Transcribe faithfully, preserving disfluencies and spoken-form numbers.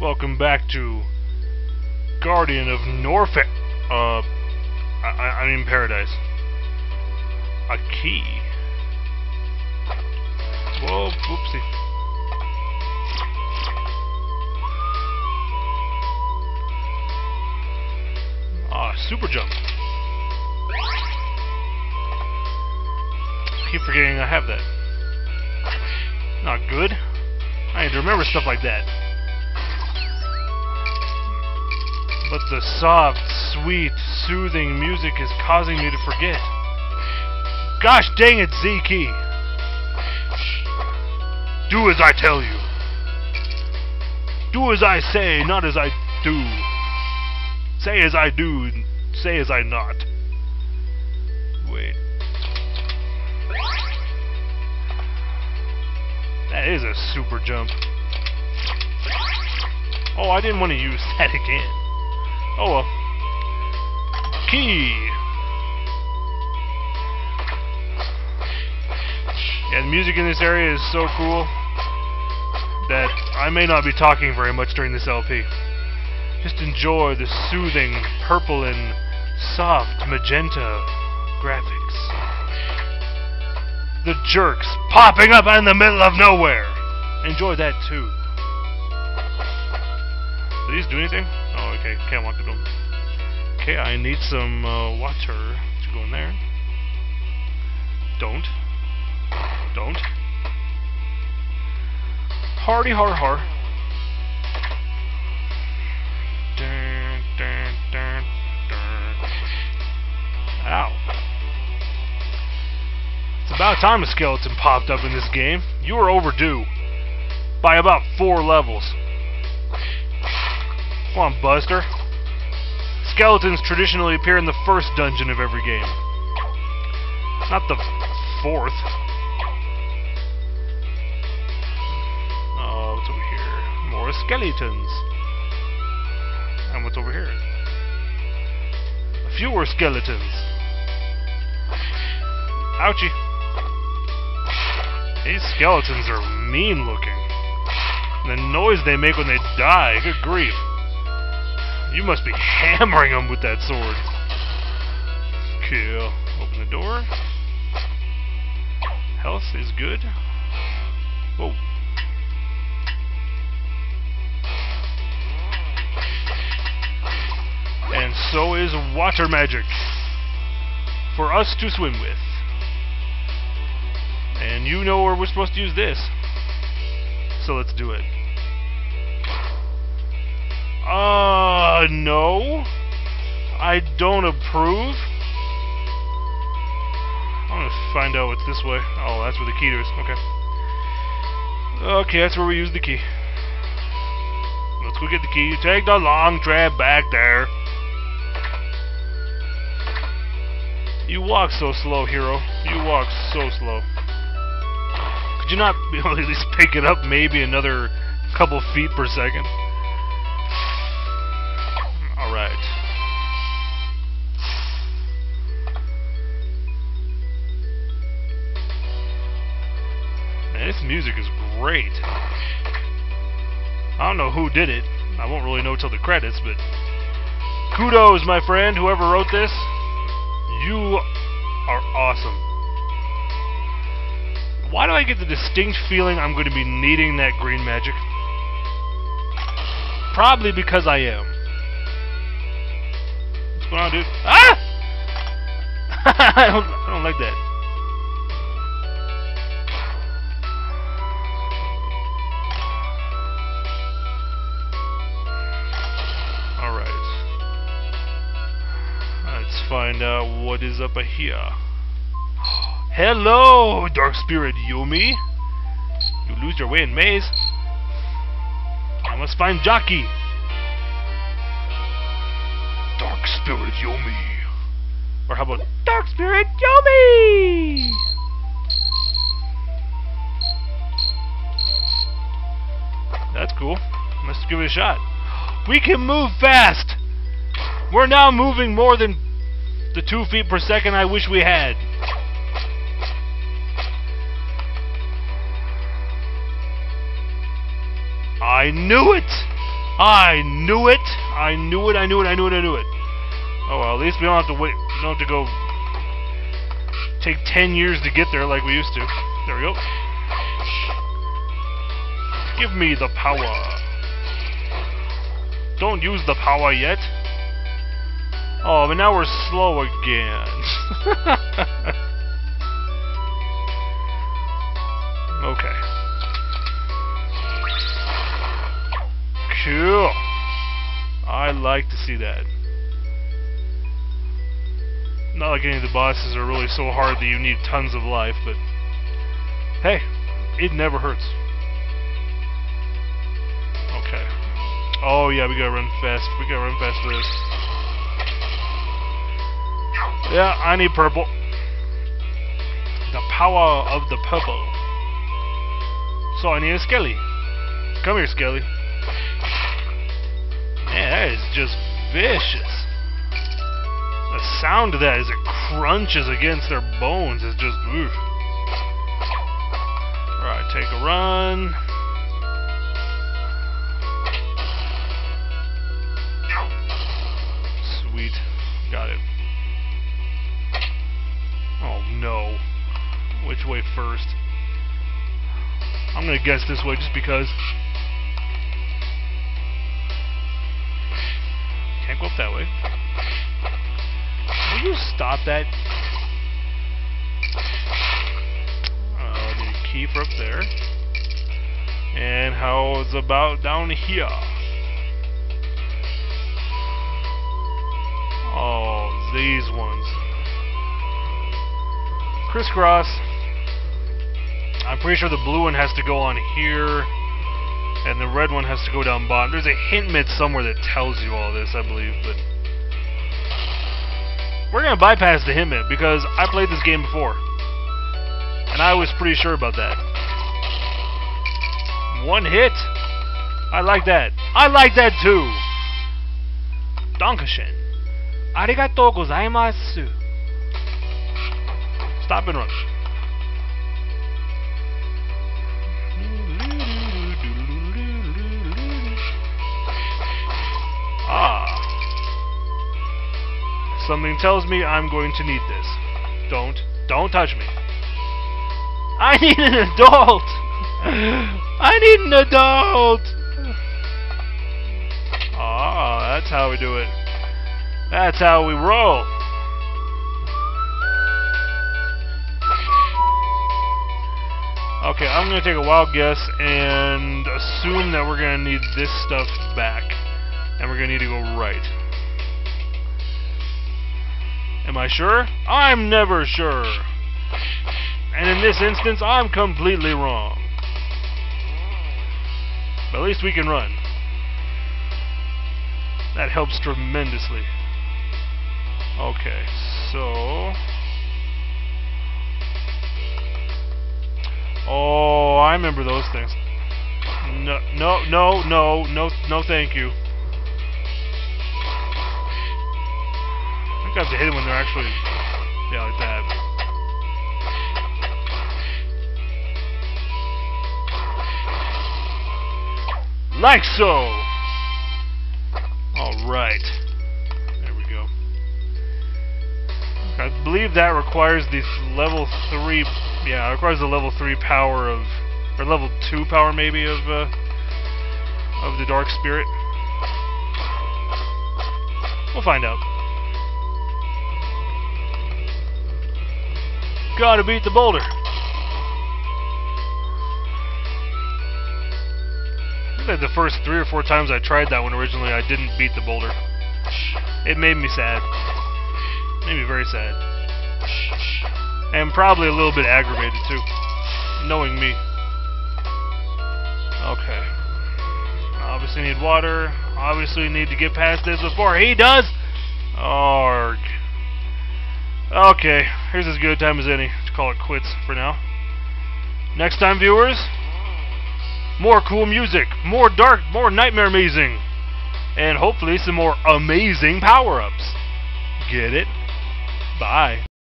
Welcome back to Guardian of Norfolk. Uh, I, I, I'm in Paradise. A key. Whoa, whoopsie. Ah, super jump. I keep forgetting I have that. Not good. I need to remember stuff like that. But the soft, sweet, soothing music is causing me to forget. Gosh dang it, Z-Key! Do as I tell you. Do as I say, not as I do. Say as I do, say as I not. Wait. That is a super jump. Oh, I didn't want to use that again. Oh well. Key! Yeah, the music in this area is so cool that I may not be talking very much during this L P. Just enjoy the soothing purple and soft magenta graphics. The jerks popping up in the middle of nowhere! Enjoy that too. Do these do anything? Oh, okay, can't walk through them. Okay, I need some uh, water to go in there. Don't. Don't. Hardy har har. Dun, dun, dun, dun. Ow. It's about time a skeleton popped up in this game. You were overdue. By about four levels. Come on, Buster. Skeletons traditionally appear in the first dungeon of every game. Not the fourth. Oh, what's over here? More skeletons. And what's over here? Fewer skeletons. Ouchie. These skeletons are mean looking. And the noise they make when they die, good grief. You must be hammering them with that sword. Cool. Open the door. Health is good. Whoa. And so is water magic. For us to swim with. And you know where we're supposed to use this. So let's do it. Uh, no. I don't approve. I want to find out what's this way. Oh, that's where the key is. Okay. Okay, that's where we use the key. Let's go get the key. Take the long trip back there. You walk so slow, hero. You walk so slow. Could you not be able to at least pick it up maybe another couple feet per second? Alright. Man, this music is great. I don't know who did it. I won't really know till the credits, but kudos, my friend, whoever wrote this. You are awesome. Why do I get the distinct feeling I'm going to be needing that green magic? Probably because I am. What's going on, dude? Ah! I don't, I don't like that. Alright. Let's find out what is up here. Hello, Dark Spirit Yomi. You lose your way in maze. I must find Jockey. Dark Spirit Yomi. Or how about Dark Spirit Yomi? That's cool. Let's give it a shot. We can move fast. We're now moving more than the two feet per second I wish we had. I knew it! I knew it! I knew it, I knew it, I knew it, I knew it. Oh well, at least we don't have to wait. We don't have to go take ten years to get there like we used to. There we go. Give me the power. Don't use the power yet. Oh, but now we're slow again. Okay. Cool. I like to see that. Not like any of the bosses are really so hard that you need tons of life, but hey, it never hurts. Okay. Oh yeah, we gotta run fast. We gotta run fast for this. Yeah, I need purple. The power of the purple. So I need a Skelly. Come here, Skelly. Man, that is just vicious. The sound of that as it crunches against their bones is just oof. Alright, take a run. Sweet. Got it. Oh no. Which way first? I'm gonna guess this way just because. Can't go up that way. Will you stop that? Uh, I need a key for up there. And how's about down here? Oh, these ones. Crisscross. I'm pretty sure the blue one has to go on here, and the red one has to go down bottom. There's a hint mid somewhere that tells you all this, I believe, but we're gonna bypass the hint mid because I played this game before, and I was pretty sure about that. One hit. I like that. I like that too. Dankeschön. Arigatou gozaimasu. Stop and run. Ah. Something tells me I'm going to need this. Don't. Don't touch me. I need an adult! I need an adult! Ah, that's how we do it. That's how we roll. Okay, I'm going to take a wild guess and assume that we're going to need this stuff back. And we're going to need to go right. Am I sure? I'm never sure. And in this instance, I'm completely wrong. But at least we can run. That helps tremendously. Okay, so... Oh, I remember those things. No, no, no, no, no, no, thank you. I think I have to hit it when they're actually, yeah, like that. Like so. All right. There we go. I believe that requires the level three. Yeah, it requires the level three power of, or level two power maybe of, uh, of the Dark Spirit. We'll find out. Gotta beat the boulder. I think that the first three or four times I tried that one originally, I didn't beat the boulder. It made me sad. Made me very sad. And probably a little bit aggravated too, knowing me. Okay. Obviously need water. Obviously need to get past this before he does. Arg. Okay, here's as good a time as any to call it quits for now. Next time, viewers, more cool music, more dark, more nightmare amazing, and hopefully some more amazing power-ups. Get it? Bye.